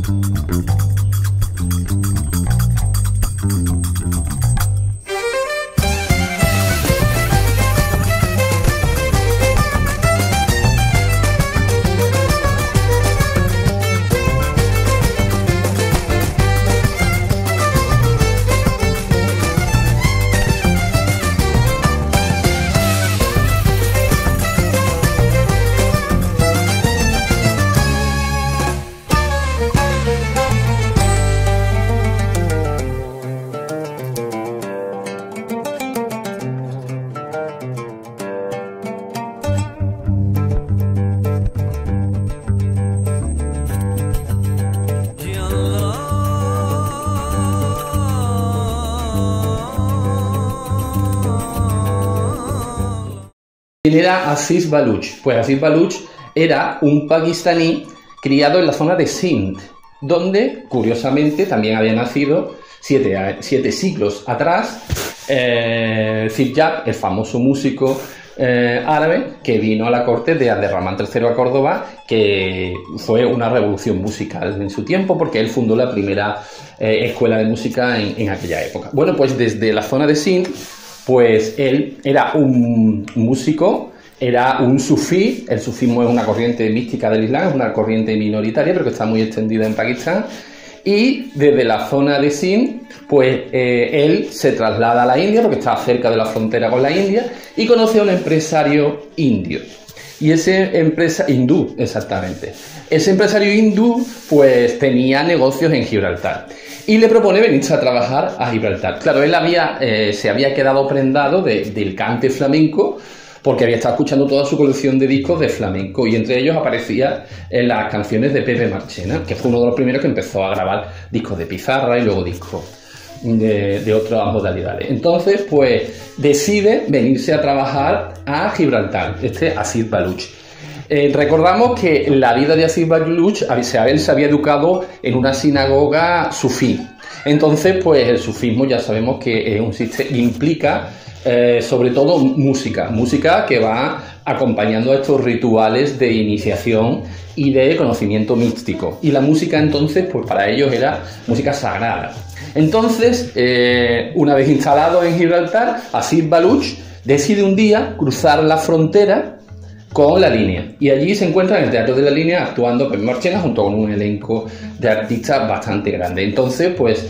¿Quién era Aziz Baluch? Pues Aziz Baluch era un pakistaní criado en la zona de Sindh, donde, curiosamente, también había nacido siete siglos atrás Ziv-Jab, el famoso músico árabe que vino a la corte de Abderramán III a Córdoba, que fue una revolución musical en su tiempo, porque él fundó la primera escuela de música en aquella época. Bueno, pues desde la zona de Sindh, pues él era un músico, era un sufí. El sufismo es una corriente mística del Islam, es una corriente minoritaria, pero que está muy extendida en Pakistán. Y desde la zona de Sindh, pues él se traslada a la India, porque estaba cerca de la frontera con la India, y conoce a un empresario indio. Y ese hindú, exactamente. Ese empresario hindú, pues tenía negocios en Gibraltar. Y le propone venirse a trabajar a Gibraltar. Claro, él se había quedado prendado del cante flamenco, porque había estado escuchando toda su colección de discos de flamenco, y entre ellos aparecían las canciones de Pepe Marchena, que fue uno de los primeros que empezó a grabar discos de pizarra y luego discos de otras modalidades. Entonces, pues decide venirse a trabajar a Gibraltar, Aziz Baluch. Recordamos que la vida de Aziz Baluch, él se había educado en una sinagoga sufí. Entonces, pues el sufismo ya sabemos que es un sistema, implica sobre todo música que va acompañando a estos rituales de iniciación y de conocimiento místico. Y la música entonces, pues para ellos era música sagrada. Entonces, una vez instalado en Gibraltar, Aziz Baluch decide un día cruzar la frontera con La Línea, y allí se encuentra en el Teatro de La Línea actuando Pepe Marchena junto con un elenco de artistas bastante grande. Entonces, pues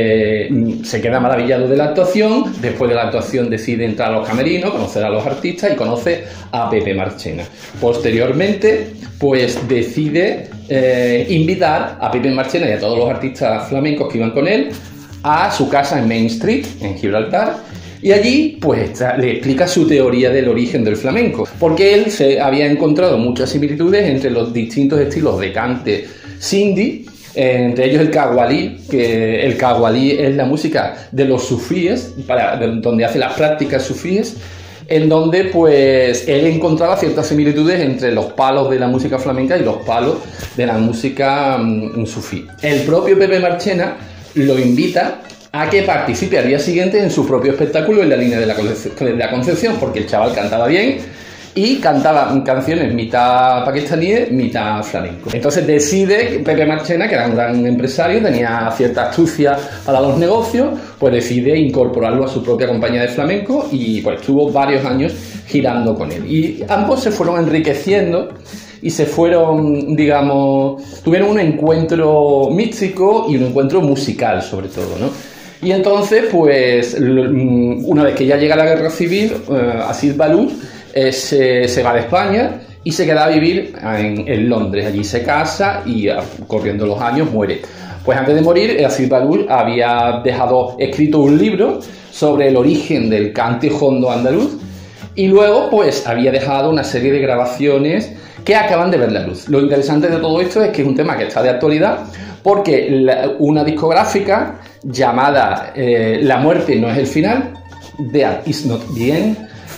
se queda maravillado de la actuación. Después de la actuación decide entrar a los camerinos, conocer a los artistas y conoce a Pepe Marchena. Posteriormente, pues decide invitar a Pepe Marchena y a todos los artistas flamencos que iban con él a su casa en Main Street, en Gibraltar. Y allí, pues, le explica su teoría del origen del flamenco, porque él se había encontrado muchas similitudes entre los distintos estilos de cante sindhi, entre ellos el qawwali, que el qawwali es la música de los sufíes, donde hace las prácticas sufíes, en donde, pues, él encontraba ciertas similitudes entre los palos de la música flamenca y los palos de la música sufí. El propio Pepe Marchena lo invita a que participe al día siguiente en su propio espectáculo en La Línea de la Concepción, porque el chaval cantaba bien y cantaba canciones mitad pakistaníes, mitad flamenco. Entonces decide Pepe Marchena, que era un gran empresario, tenía cierta astucia para los negocios, pues decide incorporarlo a su propia compañía de flamenco, y pues estuvo varios años girando con él. Y ambos se fueron enriqueciendo y se fueron, digamos, tuvieron un encuentro místico y un encuentro musical sobre todo, ¿no? Y entonces, pues, una vez que ya llega la guerra civil, Aziz Baluch se va de España y se queda a vivir en Londres. Allí se casa y, corriendo los años, muere. Pues antes de morir, Aziz Baluch había dejado escrito un libro sobre el origen del cante jondo andaluz, y luego, pues, había dejado una serie de grabaciones que acaban de ver la luz. Lo interesante de todo esto es que es un tema que está de actualidad, porque una discográfica llamada La muerte no es el final, Death is not the end,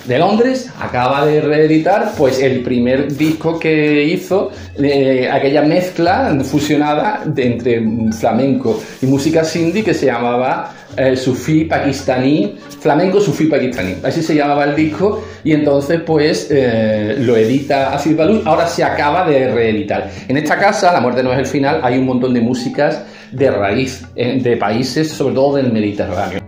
de Londres, acaba de reeditar pues el primer disco que hizo, aquella mezcla fusionada entre flamenco y música sindhi que se llamaba Sufí Pakistaní, Flamenco Sufí Pakistaní, así se llamaba el disco, y entonces pues lo edita Aziz Baluch. Ahora se acaba de reeditar. En esta casa, La muerte no es el final, hay un montón de músicas de raíz de países, sobre todo del Mediterráneo.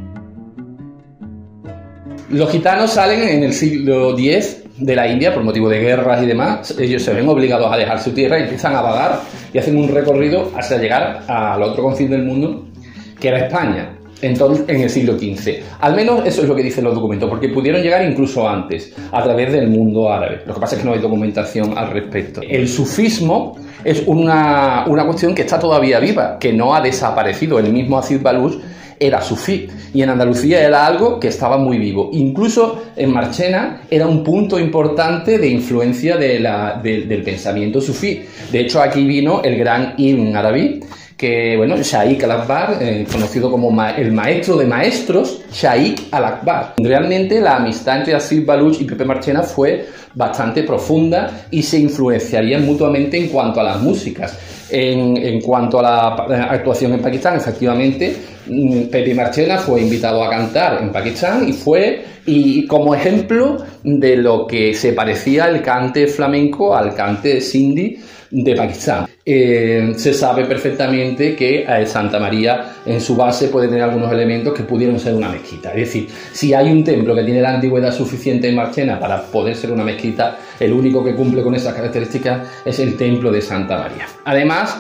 Los gitanos salen en el siglo X de la India por motivo de guerras y demás. Ellos se ven obligados a dejar su tierra y empiezan a vagar y hacen un recorrido hasta llegar al otro confín del mundo, que era España, entonces en el siglo XV. Al menos eso es lo que dicen los documentos, porque pudieron llegar incluso antes, a través del mundo árabe. Lo que pasa es que no hay documentación al respecto. El sufismo es una cuestión que está todavía viva, que no ha desaparecido. El mismo Aziz Baluch era sufí, y en Andalucía era algo que estaba muy vivo. Incluso en Marchena era un punto importante de influencia del pensamiento sufí. De hecho, aquí vino el gran Ibn Arabi, que, bueno, Shaikh al-Akbar, conocido como el maestro de maestros, Shaikh al-Akbar. Realmente la amistad entre Aziz Baluch y Pepe Marchena fue bastante profunda y se influenciarían mutuamente en cuanto a las músicas. En cuanto a la actuación en Pakistán, efectivamente, Pepe Marchena fue invitado a cantar en Pakistán y como ejemplo de lo que se parecía el cante flamenco al cante sindhi de Pakistán. Se sabe perfectamente que Santa María en su base puede tener algunos elementos que pudieron ser una mezquita. Es decir, si hay un templo que tiene la antigüedad suficiente en Marchena para poder ser una mezquita, el único que cumple con esas características es el templo de Santa María. Además,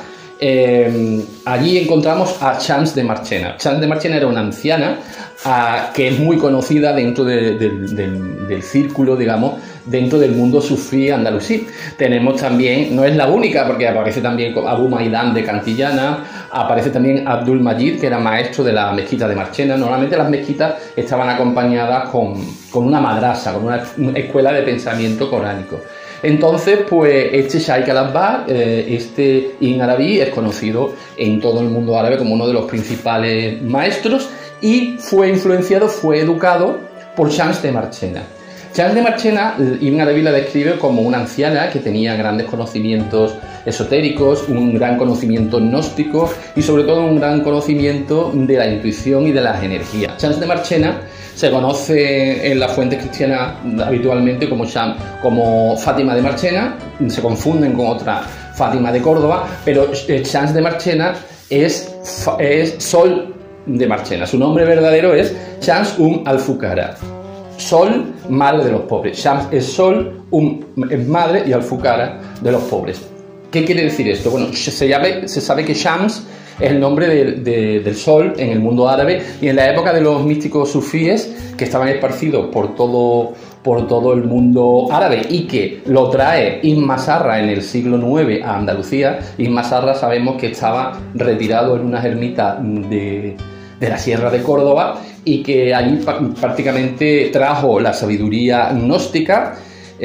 allí encontramos a Chams de Marchena. Chams de Marchena era una anciana que es muy conocida dentro del círculo, digamos, dentro del mundo sufí andalusí. Tenemos también, no es la única, porque aparece también Abu Maidán de Cantillana, aparece también Abdul Majid, que era maestro de la mezquita de Marchena. Normalmente las mezquitas estaban acompañadas con una madrasa, con una escuela de pensamiento coránico. Entonces, pues este Shaikh al-Akbar, este Ibn Arabi, es conocido en todo el mundo árabe como uno de los principales maestros y fue educado por Chams de Marchena. Chams de Marchena, Ibn Arabi la describe como una anciana que tenía grandes conocimientos esotéricos, un gran conocimiento gnóstico y sobre todo un gran conocimiento de la intuición y de las energías. Chams de Marchena se conoce en las fuentes cristianas habitualmente como Fátima de Marchena, se confunden con otra Fátima de Córdoba, pero Chams de Marchena es Sol de Marchena. Su nombre verdadero es Chams al-Fukara. Sol, madre de los pobres. Shams es Sol, es madre, y Al-Fukara de los pobres. ¿Qué quiere decir esto? Bueno, se sabe que Shams es el nombre del sol en el mundo árabe, y en la época de los místicos sufíes que estaban esparcidos por todo el mundo árabe y que lo trae Ibn Masarra en el siglo IX a Andalucía. Ibn Masarra sabemos que estaba retirado en una ermita de la Sierra de Córdoba y que allí prácticamente trajo la sabiduría gnóstica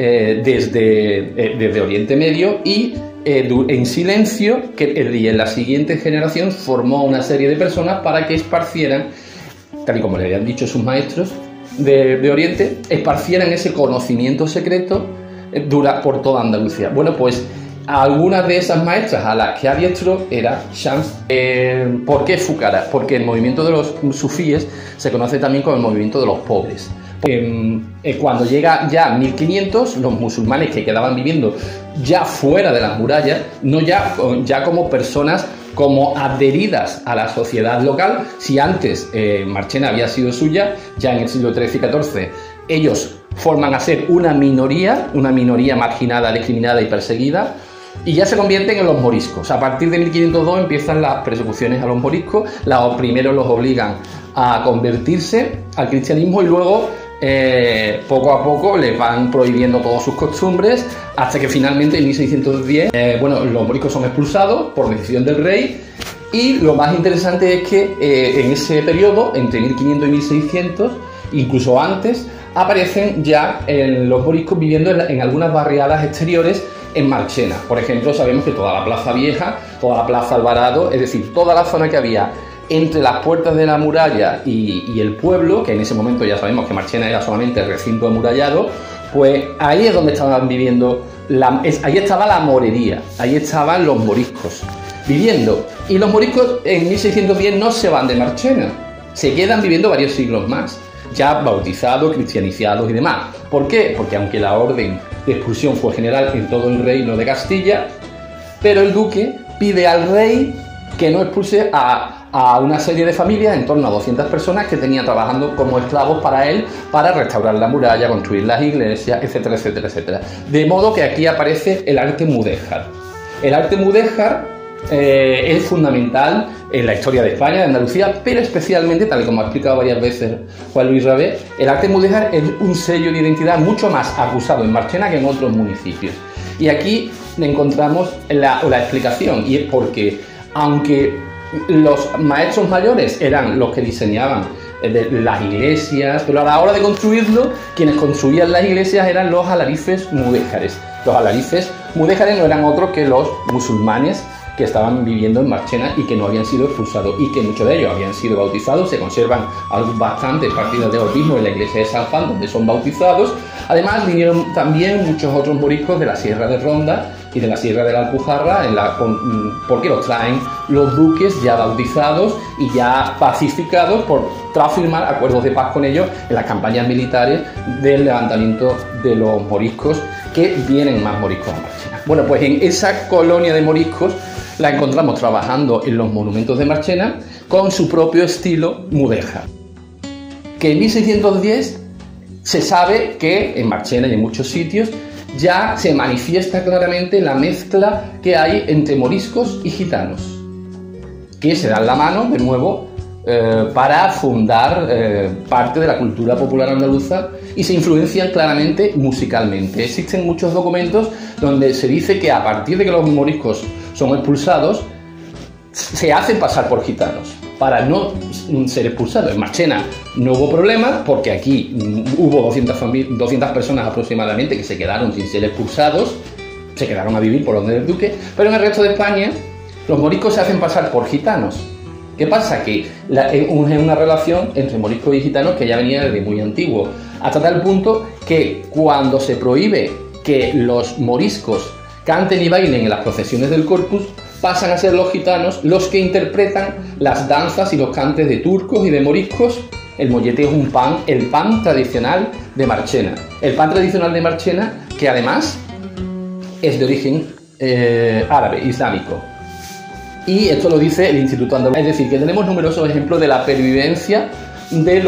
desde Oriente Medio y en silencio, y en la siguiente generación formó una serie de personas para que esparcieran, tal y como le habían dicho sus maestros de Oriente, esparcieran ese conocimiento secreto por toda Andalucía. Bueno, pues algunas de esas maestras a las que adiestró era Shams. ¿Por qué Fukara? Porque el movimiento de los sufíes se conoce también como el movimiento de los pobres. Cuando llega ya 1500, los musulmanes que quedaban viviendo ya fuera de las murallas, no ya como personas como adheridas a la sociedad local. Si antes Marchena había sido suya, ya en el siglo XIII y XIV ellos forman a ser una minoría marginada, discriminada y perseguida, y ya se convierten en los moriscos. A partir de 1502 empiezan las persecuciones a los moriscos. Primero los obligan a convertirse al cristianismo y luego poco a poco les van prohibiendo todas sus costumbres, hasta que finalmente en 1610 los moriscos son expulsados por decisión del rey. Y lo más interesante es que en ese periodo, entre 1500 y 1600, incluso antes, aparecen ya los moriscos viviendo en algunas barriadas exteriores en Marchena. Por ejemplo, sabemos que toda la Plaza Vieja, toda la Plaza Alvarado, es decir, toda la zona que había entre las puertas de la muralla y el pueblo, que en ese momento ya sabemos que Marchena era solamente el recinto amurallado, pues ahí es donde estaban viviendo, ahí estaba la morería, ahí estaban los moriscos viviendo. Y los moriscos en 1610 no se van de Marchena, se quedan viviendo varios siglos más, ya bautizados, cristianizados y demás. ¿Por qué? Porque aunque la orden de expulsión fue general en todo el reino de Castilla, pero el duque pide al rey que no expulse a una serie de familias, en torno a 200 personas, que tenía trabajando como esclavos para él, para restaurar la muralla, construir las iglesias, etcétera, etcétera, etcétera. De modo que aquí aparece el arte mudéjar. El arte mudéjar es fundamental en la historia de España, de Andalucía, pero especialmente, tal y como ha explicado varias veces Juan Luis Rabé, el arte mudéjar es un sello de identidad mucho más acusado en Marchena que en otros municipios. Y aquí encontramos la explicación, y es porque, aunque los maestros mayores eran los que diseñaban las iglesias, pero a la hora de construirlo, quienes construían las iglesias eran los alarifes mudéjares. Los alarifes mudéjares no eran otros que los musulmanes que estaban viviendo en Marchena y que no habían sido expulsados, y que muchos de ellos habían sido bautizados. Se conservan bastantes partidas de bautismo en la iglesia de San Juan, donde son bautizados. Además vinieron también muchos otros moriscos de la Sierra de Ronda y de la Sierra de la Alpujarra, porque los traen los duques ya bautizados y ya pacificados tras firmar acuerdos de paz con ellos en las campañas militares del levantamiento de los moriscos, que vienen más moriscos a Marchena. Bueno, pues en esa colonia de moriscos la encontramos trabajando en los monumentos de Marchena con su propio estilo mudéjar, que en 1610 se sabe que en Marchena y en muchos sitios ya se manifiesta claramente la mezcla que hay entre moriscos y gitanos, que se dan la mano de nuevo para fundar parte de la cultura popular andaluza, y se influencian claramente musicalmente. Existen muchos documentos donde se dice que a partir de que los moriscos son expulsados, se hacen pasar por gitanos para no ser expulsados. En Marchena no hubo problemas, porque aquí hubo 200 personas aproximadamente que se quedaron sin ser expulsados, se quedaron a vivir por orden del duque, pero en el resto de España los moriscos se hacen pasar por gitanos. ¿Qué pasa? Que es una relación entre moriscos y gitanos que ya venía desde muy antiguo, hasta tal punto que cuando se prohíbe que los moriscos canten y bailen en las procesiones del Corpus, pasan a ser los gitanos los que interpretan las danzas y los cantes de turcos y de moriscos. El mollete es el pan tradicional de Marchena. El pan tradicional de Marchena, que además es de origen árabe, islámico. Y esto lo dice el Instituto Andaluz. Es decir, que tenemos numerosos ejemplos de la pervivencia de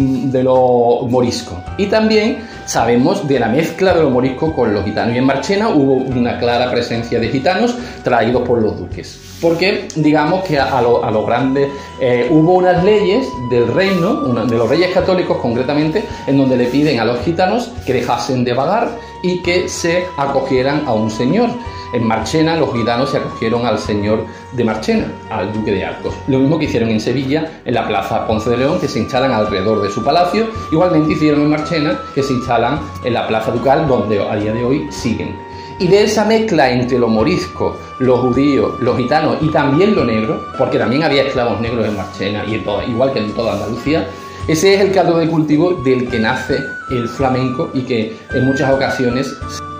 lo morisco. Y también sabemos de la mezcla de lo morisco con los gitanos. Y en Marchena hubo una clara presencia de gitanos traídos por los duques. Porque digamos que a los grandes hubo unas leyes del reino, de los reyes católicos concretamente, en donde le piden a los gitanos que dejasen de vagar y que se acogieran a un señor. En Marchena los gitanos se acogieron al señor de Marchena, al duque de Arcos. Lo mismo que hicieron en Sevilla, en la plaza Ponce de León, que se instalan alrededor de su palacio. Igualmente hicieron en Marchena, que se instalan en la plaza ducal, donde a día de hoy siguen. Y de esa mezcla entre lo morisco, los judíos, los gitanos y también lo negro, porque también había esclavos negros en Marchena, y igual que en toda Andalucía, ese es el caldo de cultivo del que nace el flamenco, y que en muchas ocasiones